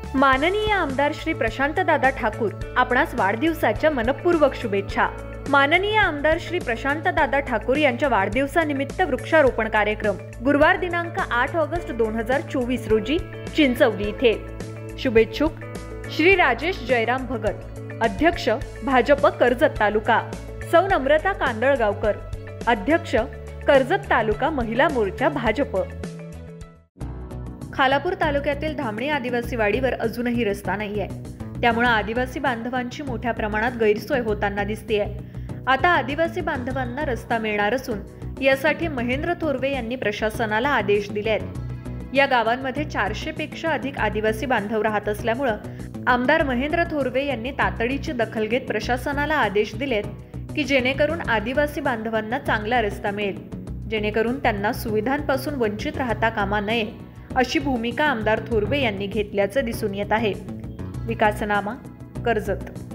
माननीय आमदार श्री प्रशांतदादा ठाकूर आपणास वाढदिवसाच्या मनपूर्वक शुभेच्छा। माननीय आमदार श्री प्रशांतदादा ठाकूर यांच्या वाढदिवसानिमित्त वृक्षारोपण कार्यक्रम गुरुवार दिनांक 8 ऑगस्ट 2024 रोजी चिंचवली इथे। शुभेच्छुक श्री राजेश जयराम भगत, अध्यक्ष भाजप कर्जत तालुका, सौ नम्रता कांदळगावकर, अध्यक्ष कर्जत तालुका महिला मोर्चा भाजप। खालापूर तालुक्यातील धामणी आदिवासी वाडीवर अजूनही रस्ता नाहीये, त्यामुळे आदिवासी बांधवांची मोठ्या प्रमाणात गैरसोय होताना दिसतेय। आता आदिवासी बांधवांना रस्ता मिळणार असून यासाठी महेंद्र थोरवे यांनी प्रशासनाला आदेश दिले आहेत। या गावांमध्ये 400 पेक्षा अधिक आदिवासी बांधव राहत असल्यामुळे आमदार महेंद्र थोरवे यांनी तातडीची दखल घेत प्रशासनाला आदेश दिलेत की जेणेकरून आदिवासी बांधवांना चांगला रस्ता मिळेल, जेणेकरून त्यांना सुविधांपासून वंचित राहता कामा नये अशी भूमिका आमदार थोरवे यांनी घेतल्याचं दिसून येत आहे। विकासनामा कर्जत।